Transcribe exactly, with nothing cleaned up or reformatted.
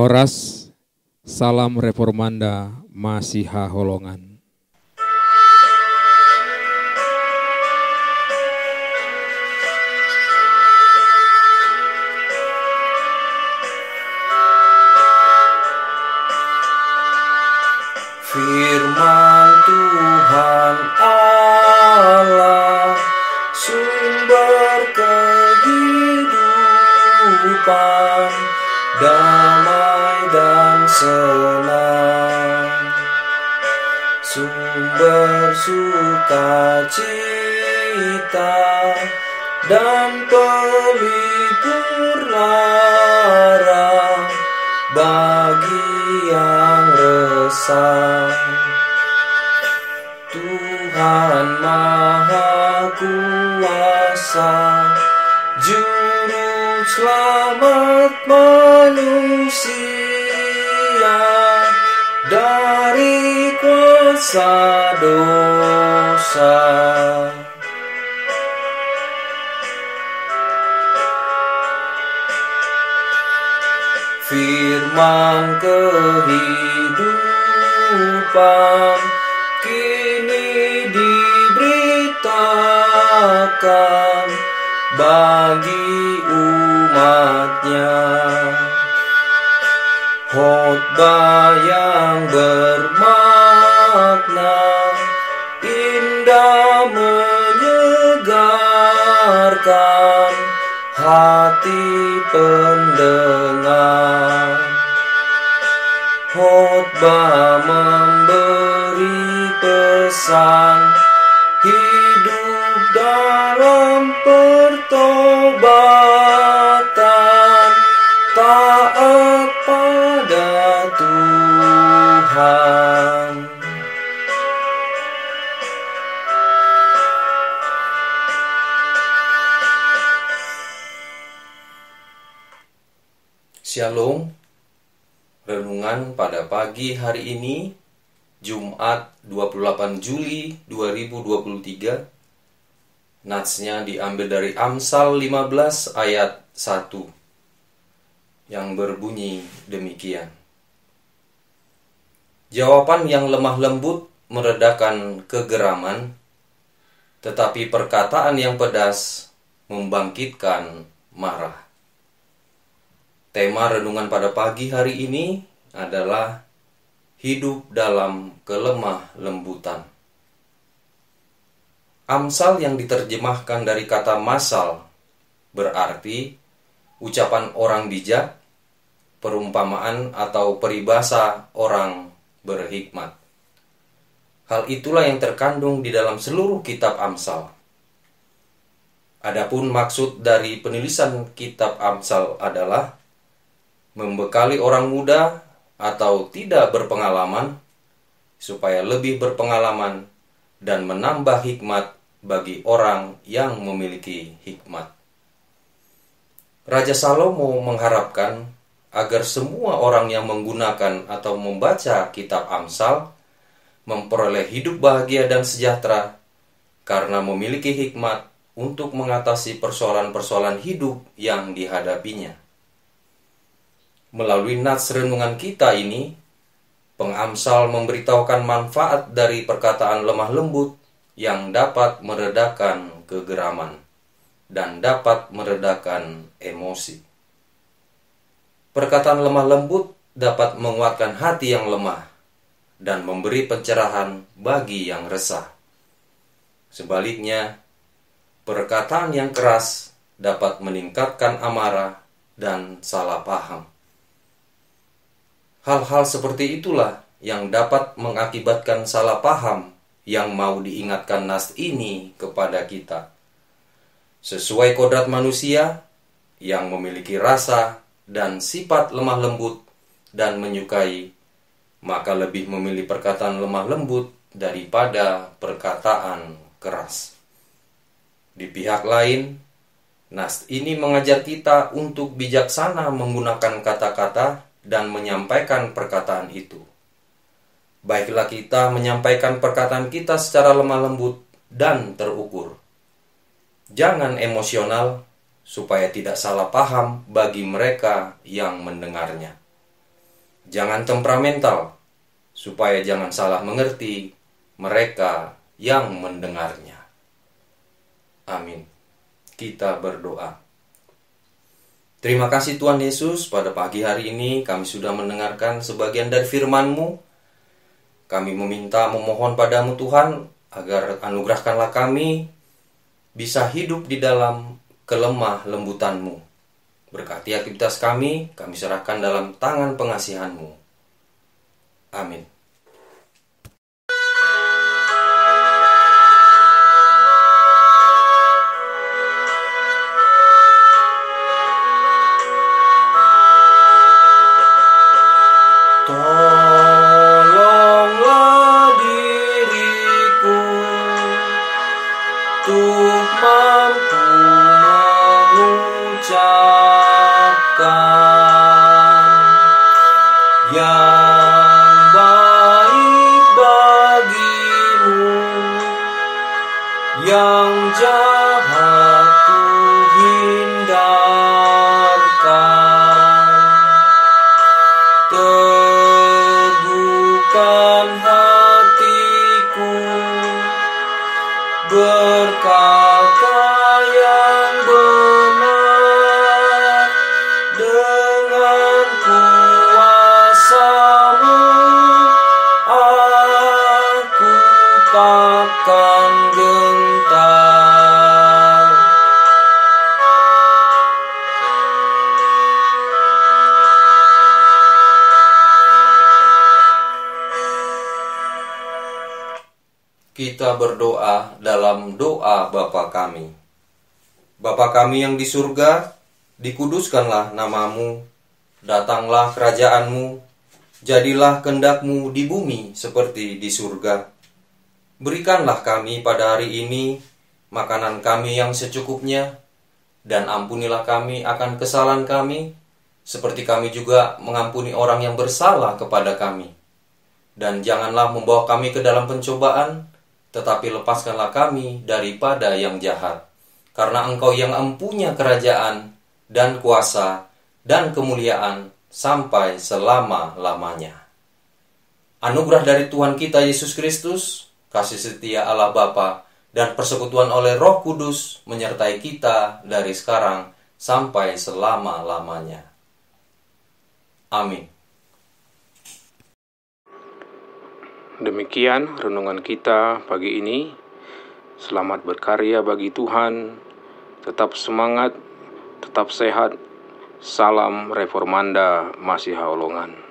Horas, salam reformanda Masiha Holongan. Firman Tuhan Allah, sumber kehidupan, damai dan senang, sumber sukacita dan pelipur lara bagi yang resah. Tuhan Maha Kuasa, Juru Selamat manusia dari kuasa dosa. Firman kehidupan kini diberitakan bagi umatnya. Khotbah yang bermakna, indah menyegarkan hati pendengar. Khotbah memberi pesan hidup dalam pertobatan, taat pada Tuhan. Shalom. Renungan pada pagi hari ini, Jumat dua puluh delapan Juli dua ribu dua puluh tiga. Natsnya diambil dari Amsal lima belas ayat satu yang berbunyi demikian. Jawaban yang lemah lembut meredakan kegeraman, tetapi perkataan yang pedas membangkitkan marah. Tema renungan pada pagi hari ini adalah hidup dalam kelemah lembutan. Amsal yang diterjemahkan dari kata masal berarti ucapan orang bijak, perumpamaan atau peribahasa orang berhikmat. Hal itulah yang terkandung di dalam seluruh kitab Amsal. Adapun maksud dari penulisan kitab Amsal adalah membekali orang muda atau tidak berpengalaman supaya lebih berpengalaman dan menambah hikmat bagi orang yang memiliki hikmat. Raja Salomo mengharapkan agar semua orang yang menggunakan atau membaca kitab Amsal memperoleh hidup bahagia dan sejahtera karena memiliki hikmat untuk mengatasi persoalan-persoalan hidup yang dihadapinya. Melalui nats renungan kita ini, pengamsal memberitahukan manfaat dari perkataan lemah lembut yang dapat meredakan kegeraman dan dapat meredakan emosi. Perkataan lemah lembut dapat menguatkan hati yang lemah dan memberi pencerahan bagi yang resah. Sebaliknya, perkataan yang keras dapat meningkatkan amarah dan salah paham. Hal-hal seperti itulah yang dapat mengakibatkan salah paham yang mau diingatkan nas ini kepada kita. Sesuai kodrat manusia yang memiliki rasa dan sifat lemah lembut dan menyukai, maka lebih memilih perkataan lemah lembut daripada perkataan keras. Di pihak lain, nas ini mengajar kita untuk bijaksana menggunakan kata-kata dan menyampaikan perkataan itu. Baiklah kita menyampaikan perkataan kita secara lemah lembut dan terukur. Jangan emosional supaya tidak salah paham bagi mereka yang mendengarnya. Jangan temperamental, supaya jangan salah mengerti mereka yang mendengarnya. Amin. Kita berdoa. Terima kasih Tuhan Yesus, pada pagi hari ini kami sudah mendengarkan sebagian dari firman-Mu. Kami meminta memohon padamu Tuhan, agar anugerahkanlah kami bisa hidup di dalam kelemah lembutan-Mu. Berkati aktivitas kami, kami serahkan dalam tangan pengasihan-Mu. Amin. Tolonglah diriku untuk mampu mengucapkan yang baik bagimu, yang jahat ku hindarkan. Teguhkan hatiku, berkata yang benar, dengan kuasa-Mu aku takkan gentar. Kita berdoa dalam doa Bapa kami. Bapa kami yang di surga, dikuduskanlah nama-Mu, datanglah kerajaan-Mu, jadilah kehendak-Mu di bumi seperti di surga. Berikanlah kami pada hari ini makanan kami yang secukupnya, dan ampunilah kami akan kesalahan kami, seperti kami juga mengampuni orang yang bersalah kepada kami. Dan janganlah membawa kami ke dalam pencobaan, tetapi lepaskanlah kami daripada yang jahat. Karena Engkau yang empunya kerajaan dan kuasa dan kemuliaan sampai selama-lamanya. Anugerah dari Tuhan kita Yesus Kristus, kasih setia Allah Bapa, dan persekutuan oleh Roh Kudus menyertai kita dari sekarang sampai selama-lamanya. Amin. Demikian renungan kita pagi ini. Selamat berkarya bagi Tuhan. Tetap semangat, tetap sehat. Salam Reformanda Masiha Holongan.